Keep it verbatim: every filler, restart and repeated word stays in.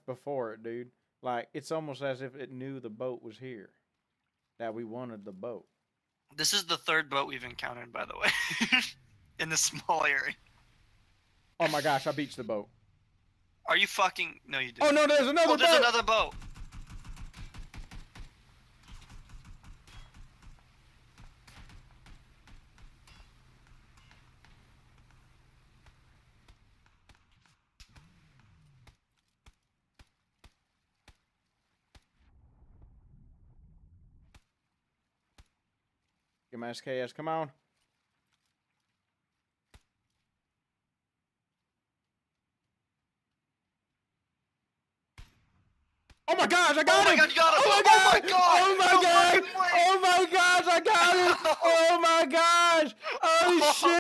before it, dude. Like, it's almost as if it knew the boat was here. That we wanted the boat. This is the third boat we've encountered, by the way. In this small area. Oh my gosh, I beached the boat. Are you fucking... No, you didn't. Oh no, there's another oh, boat! there's another boat! Get my S K S, come on. Oh my gosh, I got oh him! My God, you got him! Oh my god! Oh my god! Oh my No god! fucking way! Oh my gosh, I got him! Oh my gosh! Oh shit!